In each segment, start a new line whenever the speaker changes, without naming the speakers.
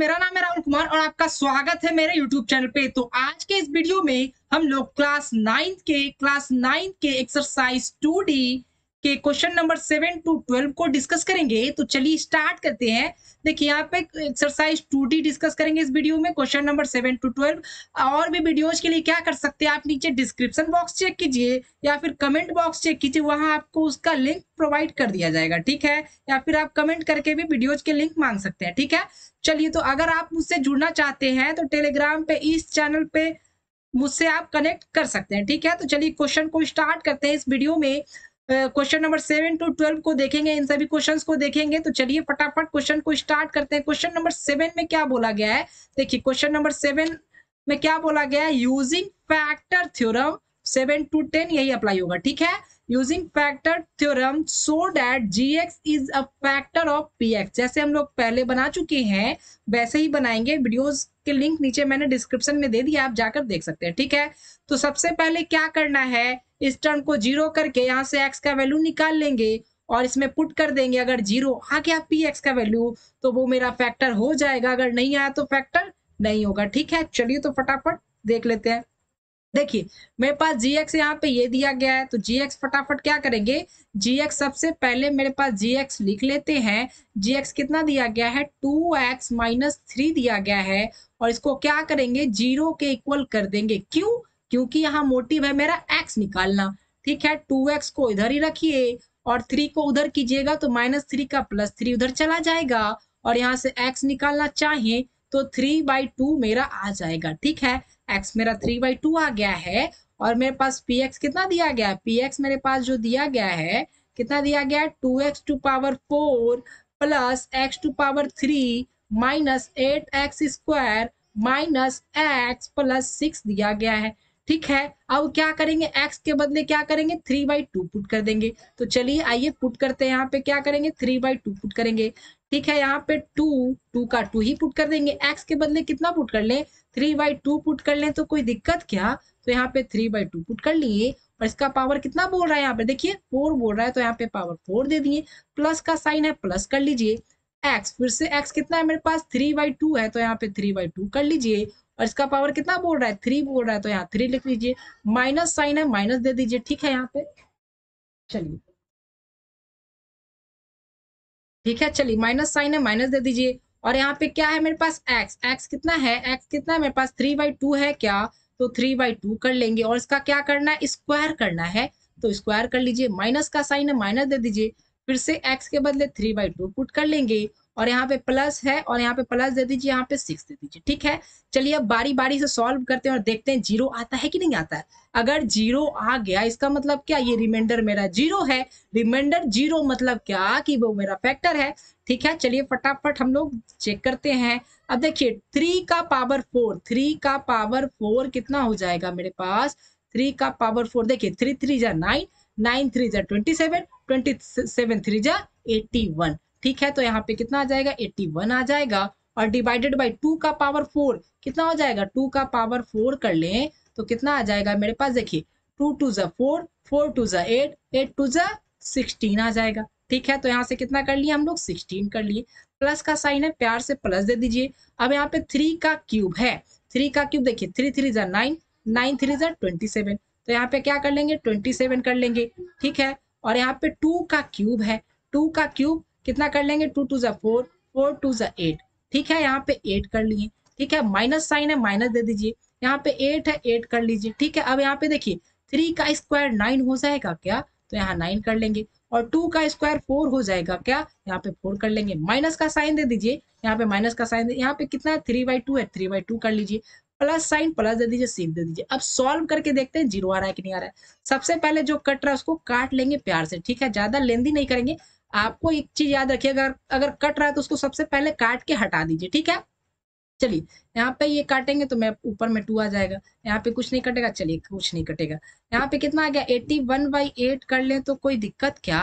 मेरा नाम है राहुल कुमार और आपका स्वागत है मेरे YouTube चैनल पे। तो आज के इस वीडियो में हम लोग क्लास 9 के एक्सरसाइज 2D के क्वेश्चन नंबर 7 to 12 को डिस्कस करेंगे। तो चलिए स्टार्ट करते हैं। देखिए यहाँ पे एक्सरसाइज 2D डिस्कस करेंगे इस वीडियो में, क्वेश्चन नंबर 7 to 12। और भी वीडियोज के लिए क्या कर सकते हैं, आप नीचे डिस्क्रिप्शन बॉक्स चेक कीजिए या फिर कमेंट बॉक्स चेक कीजिए, वहां आपको उसका लिंक प्रोवाइड कर दिया जाएगा, ठीक है। या फिर आप कमेंट करके भी वीडियोज के लिंक मांग सकते हैं, ठीक है। चलिए, तो अगर आप मुझसे जुड़ना चाहते हैं तो टेलीग्राम पे इस चैनल पे मुझसे आप कनेक्ट कर सकते हैं, ठीक है। तो चलिए क्वेश्चन को स्टार्ट करते हैं। इस वीडियो में क्वेश्चन नंबर 7 to 12 को देखेंगे, इन सभी क्वेश्चंस को देखेंगे। तो चलिए फटाफट क्वेश्चन को स्टार्ट करते हैं। क्वेश्चन नंबर 7 में क्या बोला गया है, देखिए क्वेश्चन नंबर 7 में क्या बोला गया है, यूजिंग फैक्टर थ्योरम 7 to 10 यही अप्लाई होगा, ठीक है। Using factor theorem so that gx is a factor of px, जैसे हम लोग पहले बना चुके हैं वैसे ही बनाएंगे। वीडियोस के लिंक नीचे मैंने डिस्क्रिप्शन में दे दिया, आप जाकर देख सकते हैं, ठीक है। तो सबसे पहले क्या करना है, इस टर्म को जीरो करके यहाँ से x का वैल्यू निकाल लेंगे और इसमें पुट कर देंगे। अगर जीरो आ गया px का वैल्यू तो वो मेरा फैक्टर हो जाएगा, अगर नहीं आया तो फैक्टर नहीं होगा, ठीक है। चलिए तो फटाफट देख लेते हैं। देखिए मेरे पास gx यहाँ पे ये दिया गया है, तो gx फटाफट क्या करेंगे, gx सबसे पहले मेरे पास gx लिख लेते हैं। gx कितना दिया गया है, 2x माइनस 3 दिया गया है, और इसको क्या करेंगे, जीरो के इक्वल कर देंगे। क्यों? क्योंकि यहाँ मोटिव है मेरा x निकालना, ठीक है। 2x को इधर ही रखिए और 3 को उधर कीजिएगा तो -3 का +3 उधर चला जाएगा, और यहाँ से x निकालना चाहे तो 3/2 मेरा आ जाएगा, ठीक है। x मेरा 3/2 आ गया है, और मेरे पास px कितना दिया गया है, px मेरे पास जो दिया गया है, कितना दिया गया है, 2x to power 4 plus x to power 3 minus 8x square minus x plus 6 दिया गया है, ठीक है। अब क्या करेंगे, x के बदले क्या करेंगे, 3/2 पुट कर देंगे। तो चलिए आइए पुट करते हैं। यहाँ पे क्या करेंगे, 3/2 पुट करेंगे, ठीक है। यहाँ पे 2 का 2 ही पुट कर देंगे। x के बदले कितना पुट कर लें, 3/2 पुट कर लें, तो कोई दिक्कत क्या। तो यहाँ पे 3/2 पुट कर लिए, और इसका पावर कितना बोल रहा है, यहाँ पे देखिए 4 बोल रहा है, तो यहाँ पे पावर 4 दे दिए। प्लस का साइन है, प्लस कर लीजिए। x फिर से x कितना है मेरे पास, 3/2 है, तो यहाँ पे 3/2 कर लीजिए। और इसका पावर कितना बोल रहा है, 3 बोल रहा है, तो यहाँ 3 लिख लीजिए। माइनस साइन है, माइनस दे दीजिए, ठीक है। यहाँ पे चलिए, ठीक है, चलिए माइनस साइन है, माइनस दे दीजिए। और यहाँ पे क्या है मेरे पास, x कितना है, x कितना है मेरे पास, 3/2 है क्या, तो 3/2 कर लेंगे। और इसका क्या करना है, स्क्वायर करना है, तो स्क्वायर कर लीजिए। माइनस का साइन है, माइनस दे दीजिए। फिर से x के बदले 3/2 पुट कर लेंगे, और यहाँ पे प्लस है, और यहाँ पे प्लस दे दीजिए, यहाँ पे 6 दे दीजिए, ठीक है। चलिए अब बारी बारी से सॉल्व करते हैं और देखते हैं जीरो आता है कि नहीं आता है। अगर जीरो आ गया इसका मतलब क्या, ये रिमाइंडर मेरा जीरो है। रिमाइंडर जीरो मतलब क्या, कि वो मेरा फैक्टर है, ठीक है। चलिए फटाफट हम लोग चेक करते हैं। अब देखिए 3 का पावर 4, 3 का पावर 4 कितना हो जाएगा मेरे पास, 3 का पावर 4, देखिए 3 3 जा 9, 9 3 जा 27, 27 3 जा 81, ठीक है। तो यहाँ पे कितना आ जाएगा, 81 आ जाएगा। और डिवाइडेड बाई 2 का पावर 4 कितना हो जाएगा, 2 का पावर 4 कर लें तो कितना आ जाएगा मेरे पास, देखिए 2 2 जा 4, 4 2 जा 8, 8 2 जा 16 आ जाएगा, ठीक है। तो यहाँ से कितना कर लिए हम लोग, 16 कर लिए। प्लस का साइन है, प्यार से प्लस दे दीजिए। अब यहाँ पे 3 का क्यूब है, 3 का क्यूब देखिए 3 3 जा 9, 9 3 जा 27, तो यहाँ पे क्या कर लेंगे, 27 कर लेंगे, ठीक है। और यहाँ पे 2 का क्यूब है, 2 का क्यूब कितना कर लेंगे, 2 2 जा 4, 4 2 जा 8, ठीक है। यहाँ पे 8 कर लिए, ठीक है। माइनस साइन है, माइनस दे दीजिए। यहाँ पे 8 है, 8 कर लीजिए, ठीक है। अब यहाँ पे देखिए 3 का स्क्वायर 9 हो जाएगा क्या, तो यहाँ 9 कर लेंगे। और 2 का स्क्वायर 4 हो जाएगा क्या, यहाँ पे 4 कर लेंगे। माइनस का साइन दे दीजिए, यहाँ पे माइनस का साइन, यहाँ पे कितना है, 3/2 है, 3/2 कर लीजिए। प्लस साइन प्लस दे दीजिए, सीध दे दीजिए। अब सॉल्व करके देखते हैं जीरो आ रहा है कि नहीं आ रहा है। सबसे पहले जो कट रहा है उसको काट लेंगे प्यार से, ठीक है, ज्यादा लेंदी नहीं करेंगे। आपको एक चीज याद रखिएगा, अगर कट रहा है तो उसको सबसे पहले काट के हटा दीजिए, ठीक है। चलिए यहाँ पे ये काटेंगे तो मैं ऊपर में 2 आ जाएगा, यहाँ पे कुछ नहीं कटेगा, चलिए कुछ नहीं कटेगा। यहाँ पे कितना आ गया, 81/8 कर ले तो कोई दिक्कत क्या,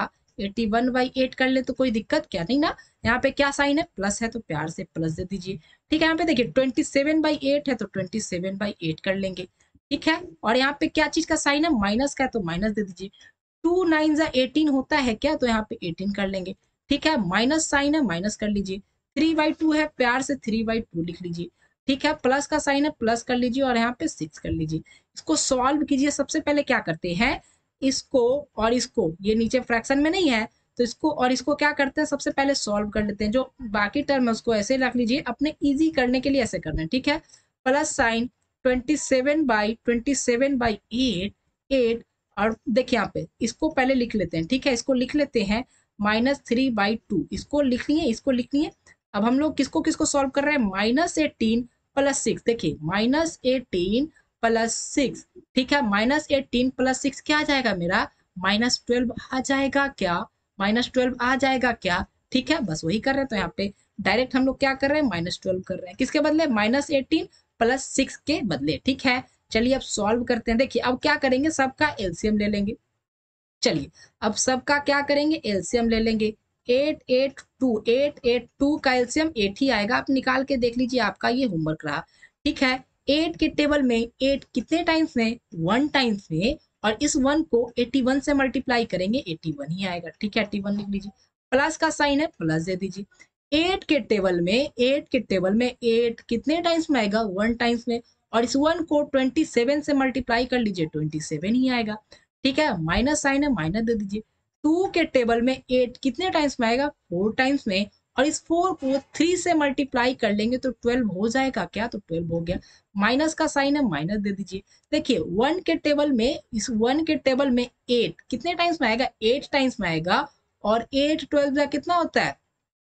81/8 कर ले तो कोई दिक्कत क्या नहीं ना। यहाँ पे क्या साइन है, प्लस है, तो प्यार से प्लस दे दीजिए, ठीक है। यहाँ पे देखिए 27/8 है, तो 27/8 कर लेंगे, ठीक है। और यहाँ पे क्या चीज का साइन है, माइनस का है, तो माइनस दे दीजिए। 2 9 18 होता है क्या, तो यहाँ पे 18 कर लेंगे, ठीक है। माइनस साइन है, माइनस कर लीजिए। 3/2 है, प्यार से 3/2 लिख लीजिए। ठीक है, प्लस का साइन है, प्लस कर लीजिए और यहाँ पे 6 कर लीजिए। इसको सॉल्व कीजिए। सबसे पहले क्या करते हैं, इसको और इसको, ये नीचे फ्रैक्शन में नहीं है तो इसको और इसको क्या करते हैं, सबसे पहले सॉल्व कर लेते हैं। जो बाकी टर्म है उसको ऐसे रख लीजिए, अपने इजी करने के लिए ऐसे करना है। ठीक है, प्लस साइन 27/8 8, और देखिए यहाँ पे इसको पहले लिख लेते हैं। ठीक है, इसको लिख लेते हैं -3/2, इसको लिख लिए, इसको लिख लिए। अब हम लोग किसको किसको सॉल्व कर रहे हैं, -18 + 6। देखिए -18 + 6, ठीक है, -18 + 6 क्या आ जाएगा मेरा, -12 आ जाएगा क्या, -12 आ जाएगा क्या। ठीक है, बस वही कर रहे हैं। तो यहाँ पे डायरेक्ट हम लोग क्या कर रहे हैं, -12 कर रहे हैं। किसके बदले, -18 + 6 के बदले। ठीक है, चलिए अब सॉल्व करते हैं। देखिए अब क्या करेंगे, सबका एलसीएम ले लेंगे। चलिए अब सबका क्या करेंगे, एलसीएम ले लेंगे। 8 का एलसीएम 8 ही आएगा। आप निकाल के देख लीजिए, आपका ये होमवर्क रहा। ठीक है, 8 के टेबल में 8 कितने टाइम्स में, 1 टाइम्स में, और इस 1 को 81 से मल्टीप्लाई करेंगे, 81 ही आएगा। ठीक है, 81 लिख लीजिए। प्लस का साइन है, प्लस दे दीजिए। 8 के टेबल में 8 कितने टाइम्स में आएगा, 1 टाइम्स में, और इस 1 को 27 से मल्टीप्लाई कर लीजिए, 27 ही आएगा। ठीक है, माइनस साइन है, माइनस दे दीजिए। 2 के टेबल में 8 कितने टाइम्स में आएगा, 4 टाइम्स में, और इस 4 को 3 से मल्टीप्लाई कर लेंगे तो 12 हो जाएगा क्या, तो 12 हो गया। माइनस का साइन है, माइनस दे दीजिए। देखिए 1 के टेबल में, इस 1 के टेबल में 8 कितने टाइम्स में आएगा, 8 टाइम्स में आएगा, और 8 12 का कितना होता है,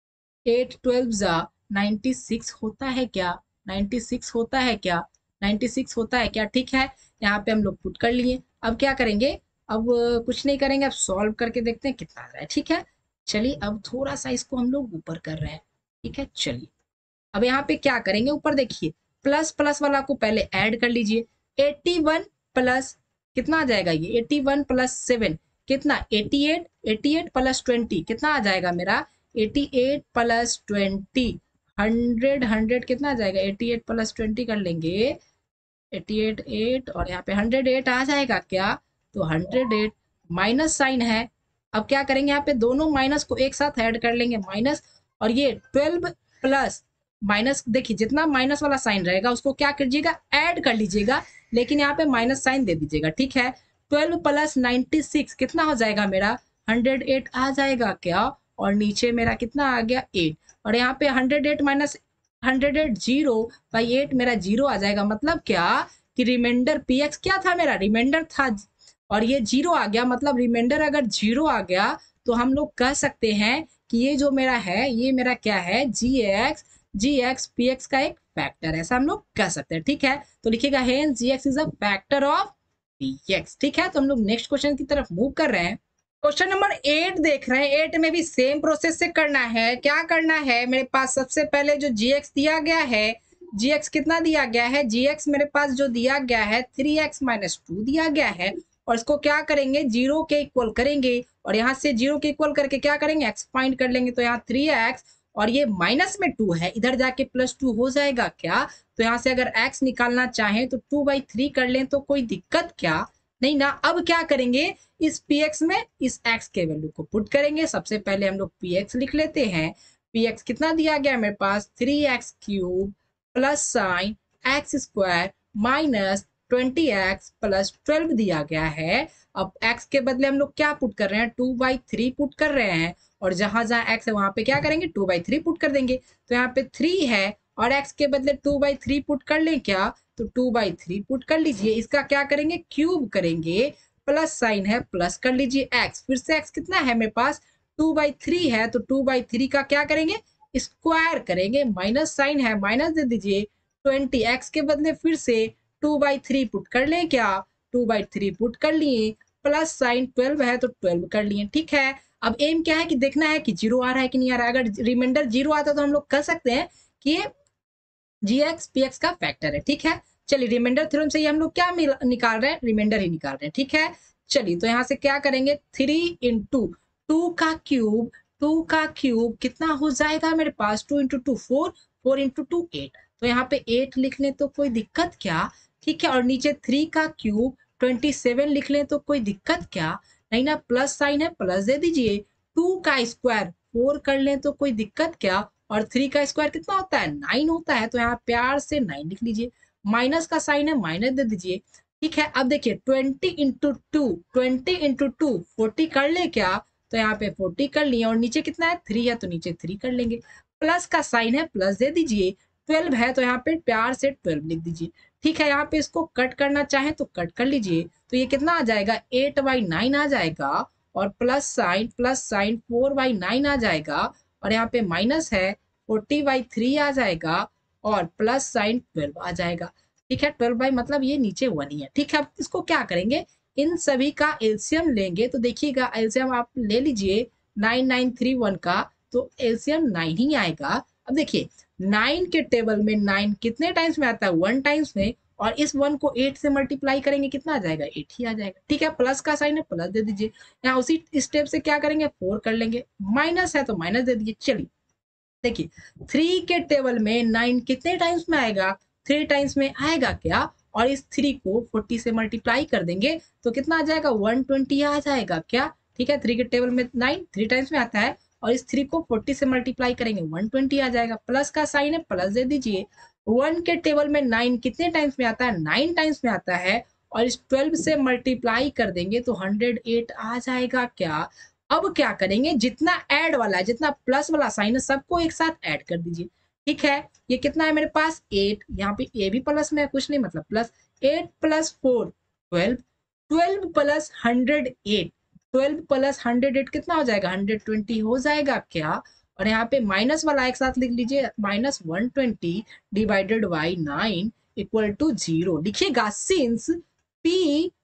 8 12 96 होता है क्या, 96 होता है क्या, 96 होता है क्या। ठीक है, यहाँ पे हम लोग पुट कर लिए। अब क्या करेंगे, अब कुछ नहीं करेंगे, अब सॉल्व करके देखते हैं कितना आ रहा है। ठीक है, चलिए अब थोड़ा सा इसको हम लोग ऊपर कर रहे हैं। ठीक है, चलिए अब यहाँ पे क्या करेंगे, ऊपर देखिए प्लस प्लस वाला को पहले ऐड कर लीजिए। 81 प्लस कितना आ जाएगा, ये 81 + 7 कितना, 88, 88 + 20 कितना आ जाएगा मेरा, 88 + 20 100, 100 कितना आ जाएगा, 88 + 20 कर लेंगे, 88 8, और यहाँ पे 108 आ जाएगा क्या, तो 108। माइनस साइन है, अब क्या करेंगे, यहाँ पे दोनों माइनस को एक साथ ऐड कर लेंगे, माइनस, और ये 12 प्लस माइनस, देखिए जितना माइनस वाला साइन रहेगा उसको क्या कीजिएगा, ऐड कर लीजिएगा, लेकिन यहाँ पे माइनस साइन दे दीजिएगा। ठीक है, 12 + 96 कितना हो जाएगा मेरा, 108 आ जाएगा क्या, और नीचे मेरा कितना आ गया, 8, और यहाँ पे 108 माइनस 108 0/8 मेरा 0 आ जाएगा। मतलब क्या कि रिमाइंडर px क्या था, मेरा रिमाइंडर था, और ये 0 आ गया। मतलब रिमाइंडर अगर 0 आ गया तो हम लोग कह सकते हैं कि ये जो मेरा है, ये मेरा क्या है, gx px का एक फैक्टर है, ऐसा हम लोग कह सकते हैं। ठीक है, तो लिखिएगा hence gx is a factor of px। ठीक है, तो हम लोग नेक्स्ट क्वेश्चन की तरफ मूव कर रहे हैं। क्वेश्चन नंबर 8 देख रहे हैं। 8 में भी सेम प्रोसेस से करना है। क्या करना है, मेरे पास सबसे पहले जो gx दिया गया है, gx कितना दिया गया है, gx मेरे पास जो दिया गया है 3x - 2 दिया गया है, और इसको क्या करेंगे, 0 के इक्वल करेंगे, और यहाँ से 0 के इक्वल करके क्या करेंगे, x फाइंड कर लेंगे। तो यहाँ 3x, और ये माइनस में 2 है, इधर जाके +2 हो जाएगा क्या, तो यहाँ से अगर x निकालना चाहें तो 2/3 कर लें तो कोई दिक्कत क्या नहीं ना। अब क्या करेंगे, इस px में इस x के वैल्यू को पुट करेंगे। सबसे पहले हम लोग px लिख लेते हैं। px कितना दिया गया मेरे पास, 3x³ plus sign x² - 20x + 12 दिया गया है। अब x के बदले हम लोग क्या पुट कर रहे हैं, 2/3 पुट कर रहे हैं, और जहां जहां x है वहां पे क्या करेंगे, 2/3 पुट कर देंगे। तो यहाँ पे 3 है, और x के बदले 2/3 पुट कर लें क्या, तो 2/3 पुट कर लीजिए। इसका क्या करेंगे, क्यूब करेंगे, प्लस साइन है, प्लस कर लीजिए x, फिर से x कितना है मेरे पास, 2/3 है, तो 2/3 का क्या करेंगे, स्क्वायर करेंगे, माइनस साइन है, माइनस दे दीजिए। 20x के बदले फिर से 2/3 पुट कर लें क्या, 2/3 पुट कर लिए, प्लस साइन 12 है तो 12 कर लिए। ठीक है, अब एम क्या है कि देखना है कि 0 आ रहा है कि नहीं आ रहा है। अगर रिमाइंडर 0 आता तो हम लोग कह सकते हैं कि ये gx px का फैक्टर है। ठीक है, चलिए रिमाइंडर थ्योरम से हम लोग क्या निकाल रहे हैं, रिमाइंडर ही निकाल रहे हैं। ठीक है, चलिए तो यहाँ से क्या करेंगे, 3 × 2 का क्यूब, 2 का क्यूब कितना हो जाएगा मेरे पास, 2 × 2 4, 4 × 2 8, तो यहाँ पे 8 लिख लें तो कोई दिक्कत क्या। ठीक है, और नीचे 3 का क्यूब 27 लिख लें तो कोई दिक्कत क्या नहीं ना, प्लस साइन है, प्लस दे दीजिए। 2 का स्क्वायर 4 कर लें तो कोई दिक्कत क्या, और 3 का स्क्वायर कितना होता है 9 होता है, तो यहाँ प्यार से 9 लिख लीजिए। माइनस का साइन है, माइनस दे दीजिए। ठीक है, अब देखिए 20 × 40 कर ले क्या, तो यहाँ पे 40 कर लिए, और नीचे कितना है 3 है, तो नीचे 3 कर लेंगे। प्लस का साइन है, प्लस दे दीजिए। 12 है तो यहाँ पे प्यार से 12 लिख दीजिए। ठीक है, यहाँ पे इसको कट करना चाहे तो कट कर लीजिए, तो ये कितना आ जाएगा 8/9 आ जाएगा, और प्लस साइन 4/9 आ जाएगा, और यहाँ पे माइनस है 40/3 आ जाएगा, और प्लस साइन 12 आ जाएगा। ठीक है, 12 मतलब ये नीचे 1 ही है। ठीक है, अब इसको क्या करेंगे, इन सभी का एलसीएम लेंगे, तो देखिएगा एलसीएम आप ले लीजिए 9931 का, तो एलसीएम 9 ही आएगा। अब देखिए 9 के टेबल में 9 कितने टाइम्स में आता है 1 टाइम्स में, और इस 1 को 8 से मल्टीप्लाई करेंगे कितना आ जाएगा 8 ही आ जाएगा। ठीक है, प्लस का साइन है, प्लस दे दीजिए। यहाँ उसी स्टेप से क्या करेंगे 4 कर लेंगे, माइनस है तो माइनस दे दीजिए। चलिए देखिए 3 के टेबल में 9 कितने टाइम्स में आएगा 3 टाइम्स में आएगा क्या, और इस 3 को 40 से मल्टीप्लाई कर देंगे तो कितना आ जाएगा 120 आ जाएगा क्या। ठीक है, 3 के टेबल में 9 3 टाइम्स में आता है, और इस 3 को 40 से मल्टीप्लाई करेंगे 120 आ जाएगा। प्लस का साइन है, प्लस दे दीजिए। 1 के टेबल में 9 कितने टाइम्स में आता है 9 टाइम्स में आता है, और इस 12 से मल्टीप्लाई कर देंगे तो 108 आ जाएगा क्या। अब क्या करेंगे, जितना ऐड वाला है, जितना प्लस वाला साइन है, सबको एक साथ ऐड कर दीजिए। ठीक है, ये कितना है मेरे पास 8, यहाँ पे ए भी प्लस में है, कुछ नहीं मतलब प्लस 8 + 4 12, 12 + 108, 12 + 108 कितना हो जाएगा 120 हो जाएगा क्या। और यहाँ पे माइनस वाला एक साथ लिख लीजिए, -120 डिवाइडेड बाई 9 = 0 लिखिएगा। Since p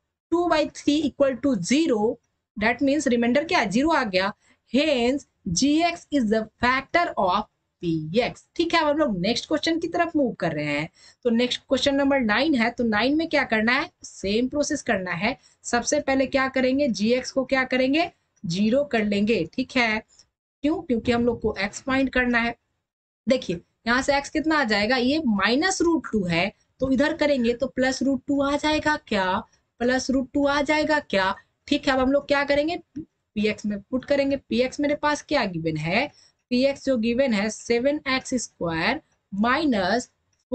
2/3 = 0, that means remainder क्या है 0 आ गया, hence gx is the factor of px। ठीक है, अब हम लोग नेक्स्ट क्वेश्चन की तरफ मूव कर रहे हैं। तो नेक्स्ट क्वेश्चन नंबर 9 है, तो 9 में क्या करना है, सेम प्रोसेस करना है। सबसे पहले क्या करेंगे, gx को क्या करेंगे 0 कर लेंगे। ठीक है, क्यों, क्योंकि हम लोग को x फाइंड करना है। देखिए यहाँ से x कितना आ जाएगा, ये -√2 है, तो इधर करेंगे तो +√2 आ जाएगा क्या, +√2 आ जाएगा क्या। ठीक है, अब हम लोग क्या करेंगे px में पुट करेंगे। px मेरे पास क्या गिवन है, px जो गिवन है 7x² माइनस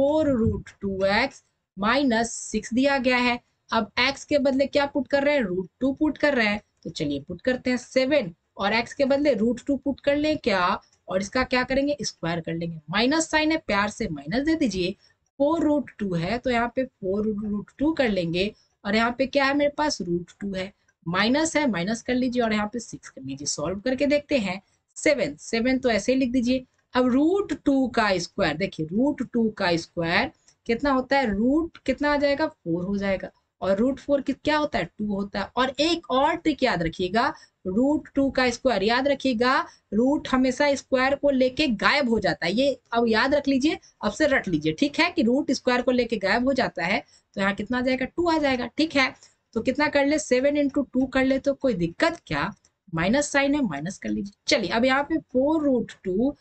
4√2x माइनस 6 दिया गया है। अब x के बदले क्या पुट कर रहे हैं, √2 पुट कर रहे हैं, तो चलिए पुट करते हैं 7, और x के बदले √2 पुट कर लें क्या, और इसका क्या करेंगे स्क्वायर कर लेंगे। माइनस साइन है, प्यार से माइनस दे दीजिए। 4√2 है तो यहाँ पे 4√2 कर लेंगे, और यहाँ पे क्या है मेरे पास √2 है, माइनस है माइनस कर लीजिए, और यहाँ पे 6 कर लीजिए। सॉल्व करके देखते हैं 7 तो ऐसे ही लिख दीजिए। अब √2 का स्क्वायर, देखिए √2 का स्क्वायर कितना होता है, रूट कितना आ जाएगा 4 हो जाएगा, और √4 क्या होता है 2 होता है। और एक और ट्रिक याद रखिएगा, √2 का स्क्वायर याद रखिएगा, रूट हमेशा स्क्वायर को लेके गायब हो जाता है, ये अब याद रख लीजिए, अब से रट लीजिए। ठीक है, कि रूट स्क्वायर को लेके गायब हो जाता है, तो यहाँ कितना आ जाएगा 2 आ जाएगा। ठीक है, तो कितना कर ले 7 × 2 कर ले, तो कोई दिक्कत क्या, माइनस साइन है माइनस कर लीजिए। चलिए अब यहाँ पे 4√2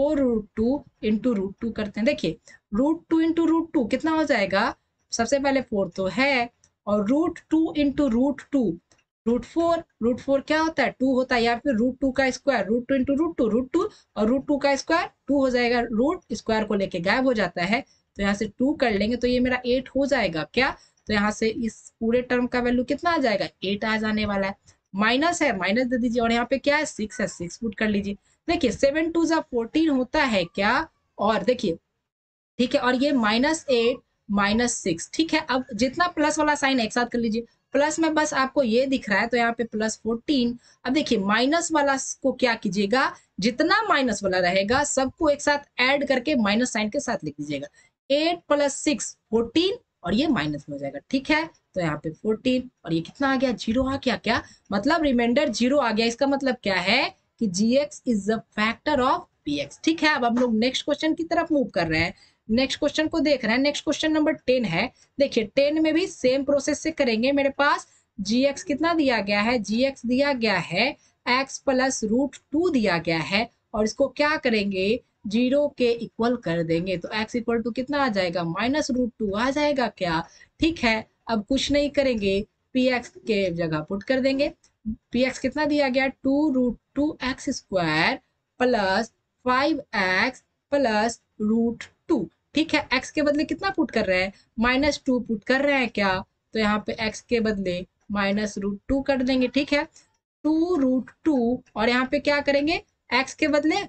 × करते हैं। देखिए √2 × √2 कितना हो जाएगा, सबसे पहले 4 तो है, और √2 × √2 √4 क्या होता है 2 होता है, या फिर √2 का स्क्वायर, √2 × √2 और √2 का स्क्वायर 2 हो जाएगा, रूट स्क्वायर को लेके गायब हो जाता है, तो यहाँ से 2 कर लेंगे तो ये मेरा 8 हो जाएगा क्या। तो यहाँ से इस पूरे टर्म का वैल्यू कितना आ जाएगा 8 आ जाने वाला है। माइनस है माइनस दे दीजिए, और यहाँ पे क्या है 6 है 6 पुट कर लीजिए। देखिए 7 2 14 होता है क्या, और देखिए ठीक है, और ये -8 -6। ठीक है, अब जितना प्लस वाला साइन एक साथ कर लीजिए, प्लस में बस आपको ये दिख रहा है तो यहाँ पे +14। अब देखिए माइनस वाला को क्या कीजिएगा, जितना माइनस वाला रहेगा सबको एक साथ ऐड करके माइनस साइन के साथ लिख दीजिएगा। 8 + 6 14, और ये माइनस में हो जाएगा। ठीक है, तो यहाँ पे 14, और ये कितना आ गया 0 आ गया क्या, मतलब रिमाइंडर 0 आ गया। इसका मतलब क्या है कि gx is the factor of px। ठीक है, अब हम लोग नेक्स्ट क्वेश्चन की तरफ मूव कर रहे हैं। नेक्स्ट क्वेश्चन को देख रहे हैं, नेक्स्ट क्वेश्चन नंबर 10 है। देखिए 10 में भी सेम प्रोसेस से करेंगे। मेरे पास gx कितना दिया गया है, gx दिया गया है x + √2 दिया गया है, और इसको क्या करेंगे 0 के इक्वल कर देंगे, तो x = कितना आ जाएगा -√2 आ जाएगा क्या। ठीक है, अब कुछ नहीं करेंगे, px के जगह पुट कर देंगे। px कितना दिया गया 2√2x² + 5x plus root two. ठीक है, x के बदले कितना पुट कर रहे हैं, -2 पुट कर रहे हैं क्या, तो यहाँ पे x के बदले -√2 कर देंगे। ठीक है, 2√2 और यहाँ पे क्या करेंगे, x के बदले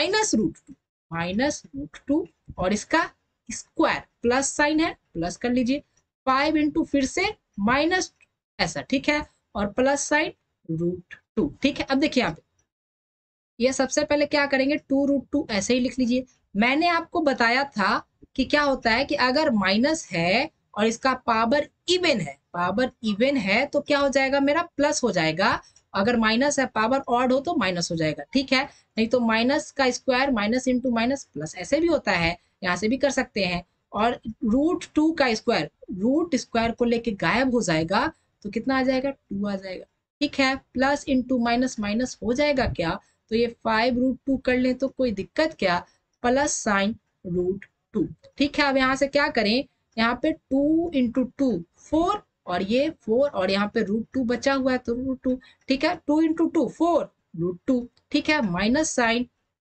-√2 और इसका स्क्वायर, प्लस साइन है प्लस कर लीजिए, 5 इंटू फिर से माइनस ऐसा। ठीक है, और प्लस साइन √2। ठीक है, अब देखिए यहाँ पे ये सबसे पहले क्या करेंगे, 2√2 ऐसे ही लिख लीजिए। मैंने आपको बताया था कि क्या होता है कि अगर माइनस है और इसका पावर इवन है तो क्या हो जाएगा, मेरा प्लस हो जाएगा। अगर माइनस है पावर ऑड हो तो माइनस हो जाएगा। ठीक है, नहीं तो माइनस का square minus into minus plus ऐसे भी होता है, यहाँ से भी कर सकते हैं। और √2 का स्क्वायर रूट स्क्वायर को लेके गायब हो जाएगा तो कितना आ जाएगा, 2 आ जाएगा। ठीक है, प्लस इंटू माइनस माइनस हो जाएगा क्या, तो ये 5√2 कर लें तो कोई दिक्कत क्या, प्लस साइन √2। ठीक है, अब यहाँ से क्या करें, यहाँ पे 2 इंटू 2 4 और ये 4 और यहाँ पे √2 बचा हुआ है तो √2। ठीक है, 2 इंटू 2 4 √2। ठीक है, माइनस साइन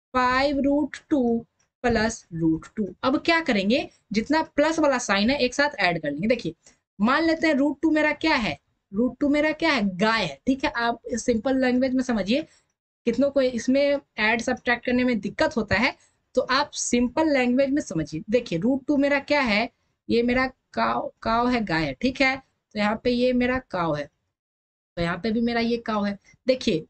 5√2 प्लस √2। अब क्या करेंगे, जितना प्लस वाला साइन है एक साथ ऐड कर लेंगे। देखिए मान लेते हैं √2 मेरा क्या है, √2 मेरा क्या है, गाय है। ठीक है, आप सिंपल लैंग्वेज में समझिए, कितनों को इसमें ऐड सब्ट्रैक्ट करने में दिक्कत होता है, तो आप सिंपल लैंग्वेज में समझिए। देखिए √2 मेरा क्या है, ये मेरा काव है, गाय है। ठीक है, तो यहाँ पे ये मेरा काव है, तो यहाँ पे भी मेरा ये काव है। देखिए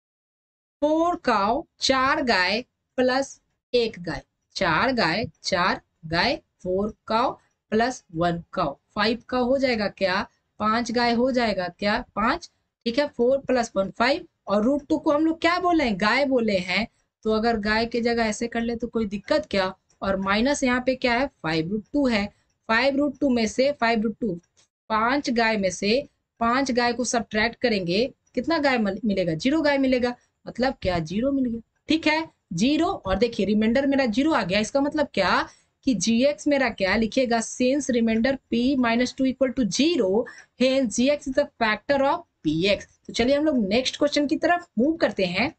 4 काव 4 गाय प्लस 1 गाय, 4 गाय 4 गाय 4 काव प्लस 1 काव, 5 काव हो जाएगा क्या, 5 गाय हो जाएगा क्या, 5। ठीक है, 4 प्लस 1 5 और √2 को हम लोग क्या बोले हैं, गाय बोले हैं, तो अगर गाय की जगह ऐसे कर ले तो कोई दिक्कत क्या। और माइनस यहाँ पे क्या है, 5√2 है, 5√2 में से 5√2 5 गाय में से 5 गाय को सब्ट्रैक्ट करेंगे, कितना गाय मिलेगा, 0 गाय मिलेगा, मतलब क्या, 0 मिल गया। ठीक है, 0 और देखिए रिमाइंडर मेरा 0 आ गया, इसका मतलब क्या कि gx मेरा क्या लिखिएगा, since remainder p - 2 equal to 0 hence gx is the factor of px। तो चलिए हम लोग नेक्स्ट क्वेश्चन की तरफ मूव करते हैं।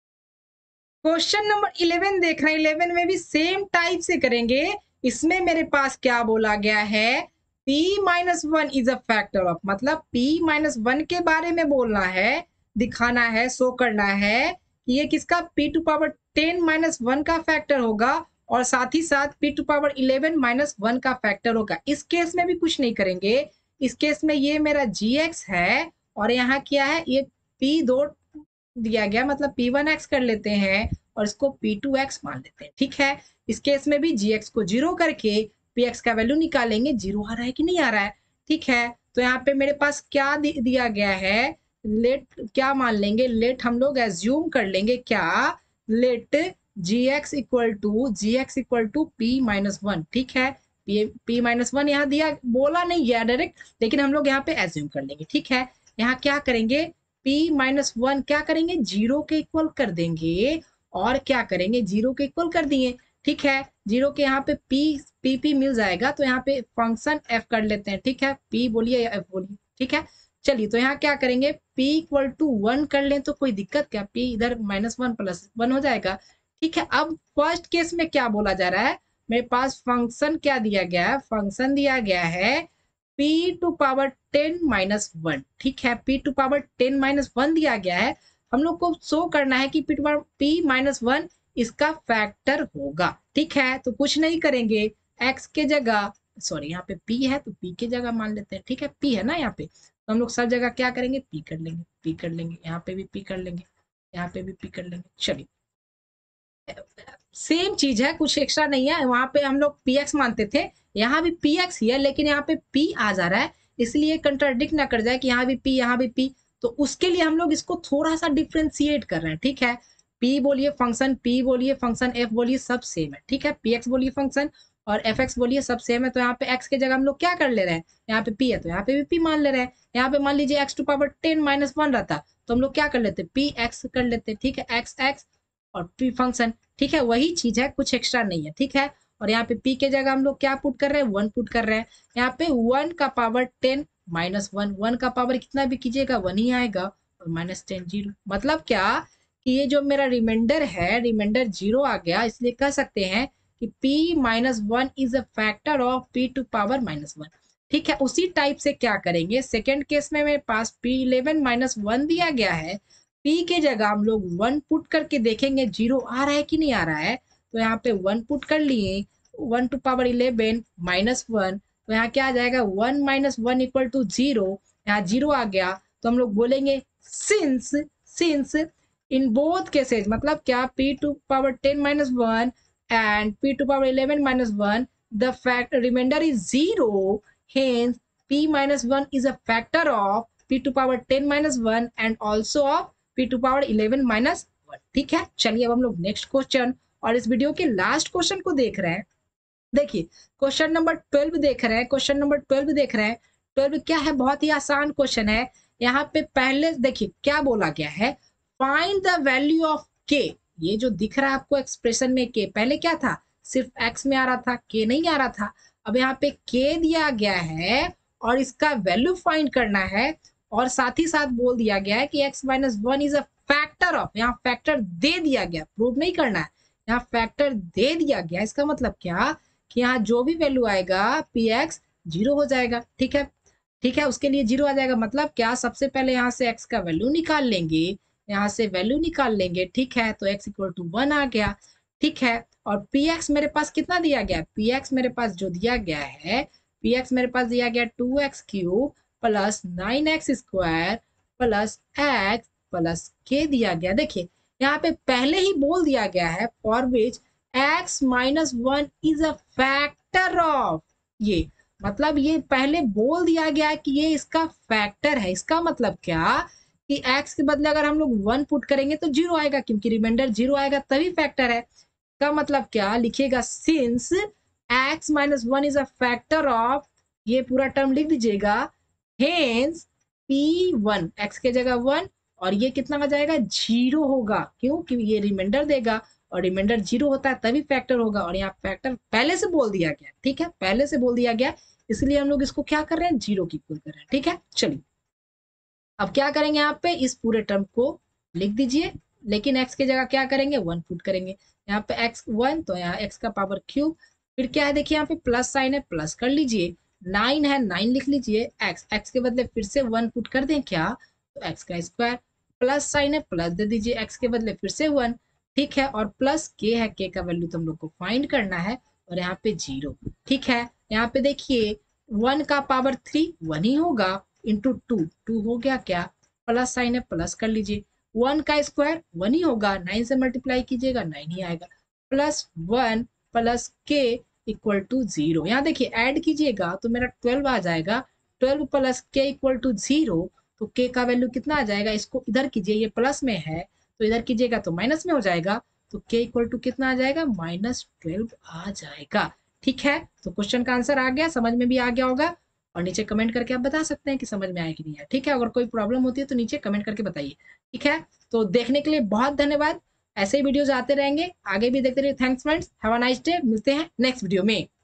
क्वेश्चन नंबर 11 देख रहे हैं, 11 में भी सेम टाइप से करेंगे। इसमें मेरे पास क्या बोला गया है, p - 1 is a factor of, मतलब p - 1 के बारे में बोलना है, दिखाना है, शो करना है कि ये किसका p⁻10 - 1 का फैक्टर होगा और साथ ही साथ p⁻11 - 1 का फैक्टर होगा। इस केस में भी कुछ नहीं करेंगे, इस केस में ये मेरा gx है और यहाँ क्या है, ये p2 दिया गया, मतलब p1x कर लेते हैं और इसको p2x मान लेते हैं। ठीक है, इस केस में भी gx को 0 करके px का वैल्यू निकालेंगे, 0 आ रहा है कि नहीं आ रहा है। ठीक है, तो यहाँ पे मेरे पास क्या दिया गया है, लेट क्या मान लेंगे, लेट हम लोग एज्यूम कर लेंगे क्या, let gx equal to p - 1। ठीक है, p - 1 यहाँ दिया, बोला नहीं गया डायरेक्ट, लेकिन हम लोग यहाँ पे एज्यूम कर लेंगे। ठीक है, यहाँ क्या करेंगे, p - 1 क्या करेंगे, 0 के इक्वल कर देंगे और क्या करेंगे, 0 के इक्वल कर दिए। ठीक है, 0 के यहाँ पे p मिल जाएगा तो यहाँ पे फंक्शन f कर लेते हैं। ठीक है, p बोलिए या f बोलिए। ठीक है, चलिए तो यहाँ क्या करेंगे, p = 1 कर लें तो कोई दिक्कत क्या, p इधर -1 + 1 हो जाएगा। ठीक है, अब फर्स्ट केस में क्या बोला जा रहा है, मेरे पास फंक्शन क्या दिया गया है, फंक्शन दिया गया है p⁻10 - 1। ठीक है, p⁻10 - 1 दिया गया है, हम लोग को शो करना है कि p - 1 इसका फैक्टर होगा। ठीक है, तो कुछ नहीं करेंगे, x के जगह, सॉरी यहाँ पे p है तो p की जगह मान लेते हैं। ठीक है, p है ना यहाँ पे, तो हम लोग सब जगह क्या करेंगे, p कर लेंगे, p कर लेंगे, यहाँ पे भी p कर लेंगे, यहाँ पे भी p कर लेंगे। चलिए सेम चीज है, कुछ एक्स्ट्रा नहीं है, वहां पे हम लोग px मानते थे, यहाँ भी px ही है, लेकिन यहाँ पे p आ जा रहा है, इसलिए कंट्राडिक्ट ना कर जाए कि यहाँ भी p यहाँ भी p, तो उसके लिए हम लोग इसको थोड़ा सा डिफ्रेंशिएट कर रहे हैं। ठीक है, p बोलिए फंक्शन, p बोलिए फंक्शन, f बोलिए, सब सेम है। ठीक है, px बोलिए फंक्शन और fx बोलिए, सब सेम है, तो यहाँ पे x के जगह हम लोग क्या कर ले रहे हैं, यहाँ पे p है तो यहाँ पे भी p मान ले रहे हैं। यहाँ पे मान लीजिए x⁻10 - 1 रहता तो हम लोग क्या कर लेते, px कर लेते। ठीक है, x और p फंक्शन। ठीक है, वही चीज है, कुछ एक्स्ट्रा नहीं है। ठीक है, और यहाँ पे p के जगह हम लोग क्या पुट कर रहे हैं, 1 पुट कर रहे हैं। यहाँ पे 1 का पावर 10 - 1, 1 का पावर कितना भी कीजिएगा 1 ही आएगा और -10 0, मतलब क्या कि ये जो मेरा रिमाइंडर है, रिमाइंडर 0 आ गया, इसलिए कह सकते हैं कि p-1 is a factor of p⁻⁻1। ठीक है, उसी टाइप से क्या करेंगे, सेकेंड केस में मेरे पास p11-1 दिया गया है, p के जगह हम लोग 1 पुट करके देखेंगे 0 आ रहा है कि नहीं आ रहा है। तो यहाँ पे 1 पुट कर लिए, 1⁻11-1, तो यहाँ क्या आ जाएगा, 1 - 1 = 0, यहाँ 0 आ गया। तो हम लोग बोलेंगे सिंस इन बोथ केसेस, मतलब क्या, p⁻10-1 and p⁻11-1, the fact remainder is 0, hence p-1 is a factor of p⁻10-1 and also of p⁻11-1। ठीक है, चलिए अब हम लोग नेक्स्ट क्वेश्चन और इस वीडियो के लास्ट क्वेश्चन को देख रहे हैं। देखिए क्वेश्चन नंबर 12 देख रहे हैं, क्वेश्चन नंबर 12 देख रहे हैं। 12 क्या है, बहुत ही आसान क्वेश्चन है। यहाँ पे पहले देखिए क्या बोला गया है, फाइंड द वैल्यू ऑफ के। ये जो दिख रहा है आपको एक्सप्रेशन में के, पहले क्या था, सिर्फ एक्स में आ रहा था, के नहीं आ रहा था। अब यहाँ पे के दिया गया है और इसका वैल्यू फाइंड करना है, और साथ ही साथ बोल दिया गया है कि x-1 is a factor of, यहाँ फैक्टर दे दिया गया, प्रूव नहीं करना है, यहाँ फैक्टर दे दिया गया। इसका मतलब क्या कि यहाँ जो भी वैल्यू आएगा px 0 हो जाएगा। ठीक है, ठीक है, उसके लिए 0 आ जाएगा। मतलब क्या, सबसे पहले यहाँ से x का वैल्यू निकाल लेंगे, यहाँ से वैल्यू निकाल लेंगे। ठीक है, तो x = 1 आ गया। ठीक है, और px मेरे पास कितना दिया गया, px मेरे पास जो दिया गया है, px मेरे पास दिया गया 2x³ + 9x² + x + k दिया गया। देखिए यहाँ पे पहले ही बोल दिया गया है, for which x-1 is a factor of, ये मतलब ये पहले बोल दिया गया है कि ये इसका फैक्टर है। इसका मतलब क्या कि x के बदले अगर हम लोग 1 पुट करेंगे तो 0 आएगा, क्योंकि रिमाइंडर 0 आएगा तभी फैक्टर है। का मतलब क्या लिखिएगा, सिंस x-1 is a factor of, ये पूरा टर्म लिख दीजिएगा, हेंस p1, x के जगह 1, और ये कितना आ जाएगा, 0 होगा। क्यों, क्योंकि ये रिमाइंडर देगा और रिमाइंडर 0 होता है तभी फैक्टर होगा, और यहाँ फैक्टर पहले से बोल दिया गया। ठीक है, पहले से बोल दिया गया, इसलिए हम लोग इसको क्या कर रहे हैं, 0 की इक्वल कर रहे हैं। ठीक है, चलिए अब क्या करेंगे, यहाँ पे इस पूरे टर्म को लिख दीजिए, लेकिन x की जगह क्या करेंगे, 1 पुट करेंगे। यहाँ पे x1, तो यहाँ x का पावर क्यूब, फिर क्या है, देखिए यहाँ पे प्लस साइन है, प्लस कर लीजिए, 9 है, 9 लिख लीजिए, x के बदले फिर से 1 पुट कर दें क्या, तो x का स्क्वायर, प्लस साइन है, प्लस दे दीजिए, x के बदले फिर से 1। ठीक है, और प्लस k है, k का वैल्यू तो हम लोग को फाइंड करना है, और यहाँ पे 0। ठीक है, यहाँ पे देखिए 1 का पावर 3 1 ही होगा, इंटू 2 हो गया क्या, प्लस साइन है, प्लस कर लीजिए, 1 का स्क्वायर 1 ही होगा, 9 से मल्टीप्लाई कीजिएगा 9 ही आएगा, +1 + k = 0। यहाँ देखिए ऐड कीजिएगा तो मेरा 12 आ जाएगा, 12 + k = 0। तो k का वैल्यू कितना आ जाएगा, इसको इधर कीजिए, ये प्लस में है तो इधर कीजिएगा तो माइनस में हो जाएगा, तो k = कितना आ जाएगा, -12 आ जाएगा। ठीक है, तो क्वेश्चन का आंसर आ गया, समझ में भी आ गया होगा, और नीचे कमेंट करके आप बता सकते हैं कि समझ में आया कि नहीं आया। ठीक है, अगर कोई प्रॉब्लम होती है तो नीचे कमेंट करके बताइए। ठीक है, तो देखने के लिए बहुत धन्यवाद। ऐसे ही वीडियोज आते रहेंगे, आगे भी देखते रहिए। Thanks friends, have a nice day, मिलते हैं नेक्स्ट वीडियो में।